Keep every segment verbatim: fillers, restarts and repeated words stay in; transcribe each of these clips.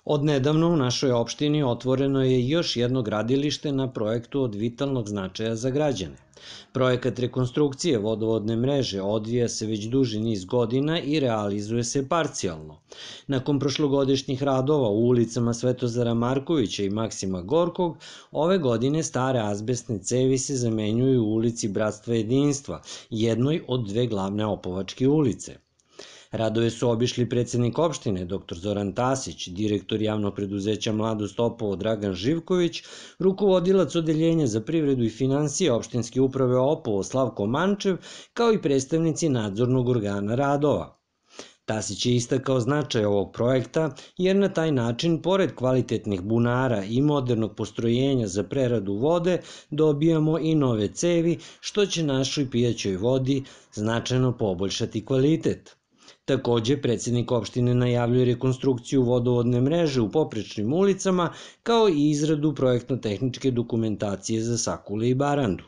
Odnedavno u našoj opštini otvoreno je još jedno gradilište na projektu od vitalnog značaja za građane. Projekat rekonstrukcije vodovodne mreže odvija se već duži niz godina i realizuje se parcijalno. Nakon prošlogodišnjih radova u ulicama Svetozara Markovića i Maksima Gorkog, ove godine stare azbestne cevi se zamenjuju u ulici Bratstva jedinstva, jednoj od dve glavne Opovačke ulice. Radove su obišli predsednik opštine doktor Zoran Tasić, direktor javnog preduzeća Mladost Opovo Dragan Živković, rukovodilac Odeljenja za privredu i finansije opštinske uprave Opovo Slavko Mančev, kao i predstavnici nadzornog organa radova. Tasić je istakao značaj ovog projekta jer na taj način, pored kvalitetnih bunara i modernog postrojenja za preradu vode, dobijamo i nove cevi, što će našoj pijaćoj vodi značajno poboljšati kvalitet. Takođe, predsednik opštine najavljuje rekonstrukciju vodovodne mreže u poprečnim ulicama, kao i izradu projektno-tehničke dokumentacije za Sakule i Barandu.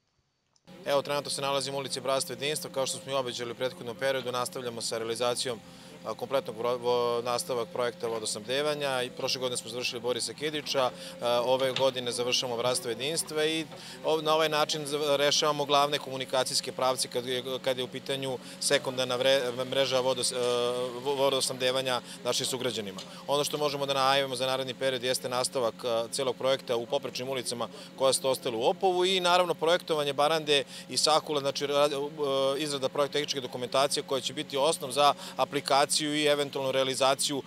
Evo, trenutno se nalazimo u ulici Bratstva jedinstva, kao što smo i obećali u prethodnom periodu, nastavljamo sa realizacijom kompletnog nastavak projekta vodosnabdevanja i prošle godine smo završili Borisa Kedića, ove godine završamo Bratstvo jedinstva i na ovaj način rešavamo glavne komunikacijske pravce kad je u pitanju sekundarna mreža vodosnabdevanja našim sugrađanima. Ono što možemo da najavimo za naredni period jeste nastavak celog projekta u poprečnim ulicama koja su ostale u Opovu i naravno projektovanje Barande i Sakula, znači izrada projektno-tehničke dokumentacije koja će biti osnov za aplikaciju i eventualnu realizaciju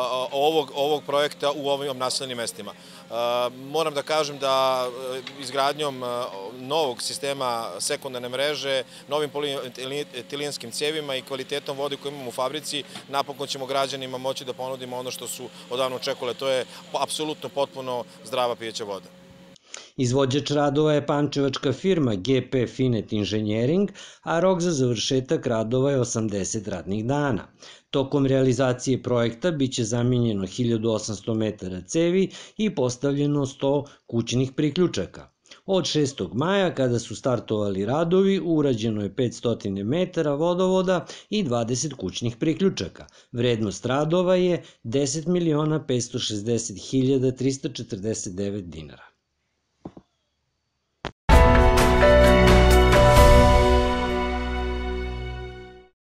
ovog projekta u ovim naseljenim mestima. Moram da kažem da izgradnjom novog sistema sekundarne mreže, novim polietilijenskim cevima i kvalitetom vode koju imamo u fabrici, napokon ćemo građanima moći da ponudimo ono što su odavno očekivali, to je apsolutno potpuno zdrava pijaća voda. Izvođač radova je pančevačka firma G P Finet Inženjering, a rok za završetak radova je osamdeset radnih dana. Tokom realizacije projekta biće zamenjeno hiljadu osamsto metara cevi i postavljeno sto kućnih priključaka. Od šestog maja, kada su startovali radovi, urađeno je petsto metara vodovoda i dvadeset kućnih priključaka. Vrednost radova je deset miliona petsto šezdeset hiljada trista četrdeset devet dinara.